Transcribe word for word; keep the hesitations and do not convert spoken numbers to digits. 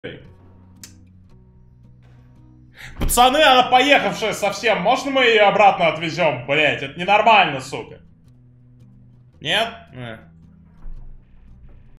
Пацаны, она поехавшая совсем. Можно мы ее обратно отвезем? Блять, это ненормально, сука. Нет?